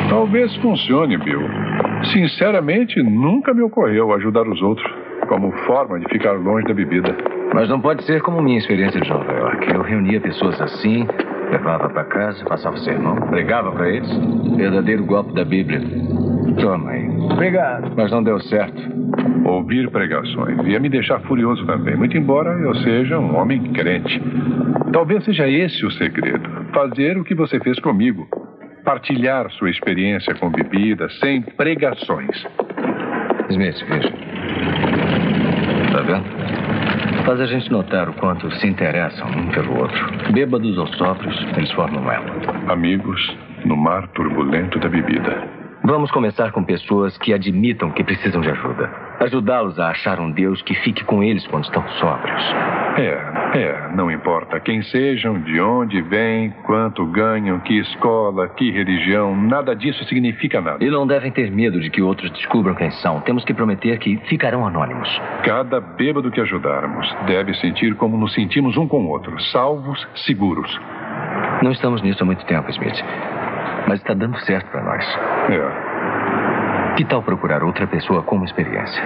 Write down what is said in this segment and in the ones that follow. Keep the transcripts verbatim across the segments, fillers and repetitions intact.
Talvez funcione, Bill. Sinceramente, nunca me ocorreu ajudar os outros como forma de ficar longe da bebida. Mas não pode ser como minha experiência de Nova York. Eu reunia pessoas assim, levava para casa, passava sermão, pregava para eles. Verdadeiro golpe da Bíblia. Toma aí. Obrigado. Mas não deu certo. Ouvir pregações ia me deixar furioso também, muito embora eu seja um homem crente. Talvez seja esse o segredo. Fazer o que você fez comigo. Partilhar sua experiência com bebida sem pregações. Smith, veja. Tá vendo? Faz a gente notar o quanto se interessam um pelo outro. Bêbados ou sóbrios, eles formam ela. Amigos no mar turbulento da bebida. Vamos começar com pessoas que admitam que precisam de ajuda. Ajudá-los a achar um Deus que fique com eles quando estão sóbrios. É, é. Não importa quem sejam, de onde vêm, quanto ganham, que escola, que religião. Nada disso significa nada. E não devem ter medo de que outros descubram quem são. Temos que prometer que ficarão anônimos. Cada bêbado que ajudarmos deve sentir como nos sentimos um com o outro. Salvos, seguros. Não estamos nisso há muito tempo, Smith. Mas está dando certo para nós. É. Que tal procurar outra pessoa com experiência?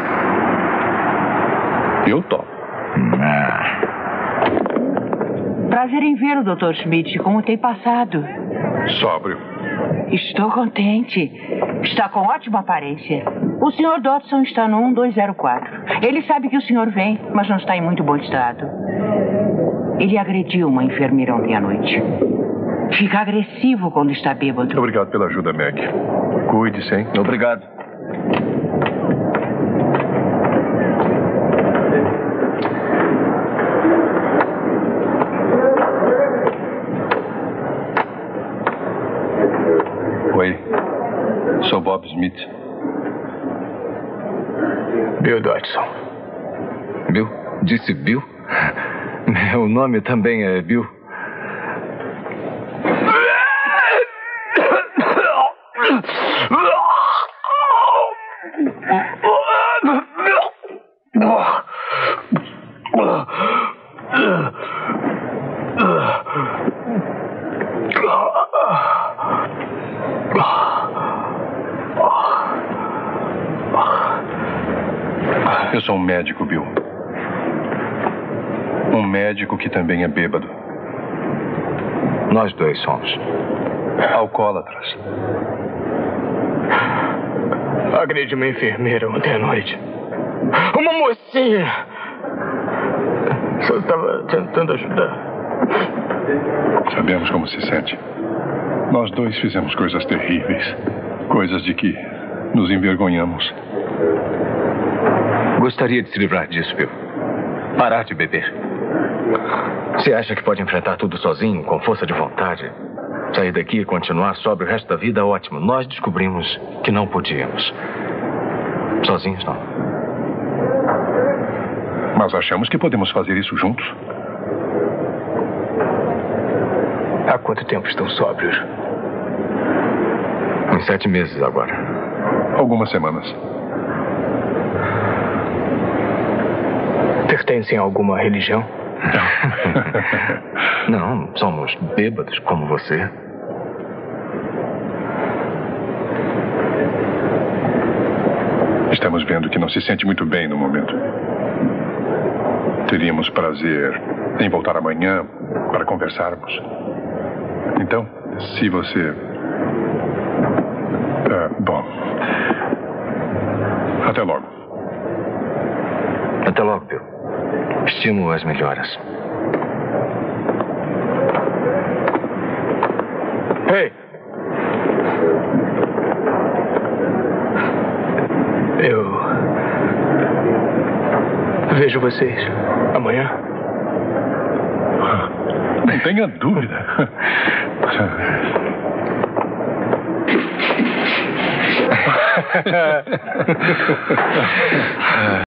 Eu topo. Ah. Prazer em vê-lo, doutor Schmidt. Como tem passado? Sóbrio. Estou contente. Está com ótima aparência. O senhor Dodson está no um dois zero quatro. Ele sabe que o senhor vem, mas não está em muito bom estado. Ele agrediu uma enfermeira ontem à noite. Fica agressivo quando está bêbado. Obrigado pela ajuda, Meg. Cuide-se, hein? Obrigado. Oi. Sou Bob Smith. Bill Dodson. Bill? Disse Bill? Meu nome também é Bill. Eu sou um médico, Bill. Um médico que também é bêbado. Nós dois somos. Alcoólatras. Agredi uma enfermeira ontem à noite. Uma mocinha. Só estava tentando ajudar. Sabemos como se sente. Nós dois fizemos coisas terríveis. Coisas de que nos envergonhamos. Gostaria de se livrar disso, Bill. Parar de beber. Você acha que pode enfrentar tudo sozinho, com força de vontade? Sair daqui e continuar sóbrio o resto da vida? Ótimo. Nós descobrimos que não podíamos. Sozinhos, não. Mas achamos que podemos fazer isso juntos. Há quanto tempo estão sóbrios? Em sete meses agora. Algumas semanas. Pertencem a alguma religião? Não, somos bêbados como você. Estamos vendo que não se sente muito bem no momento. Teríamos prazer em voltar amanhã para conversarmos. Então, se você... Ah, bom. Até logo. Até logo, Bill. Estimo as melhoras. Ei! Eu... vejo vocês amanhã. Não tenha dúvida.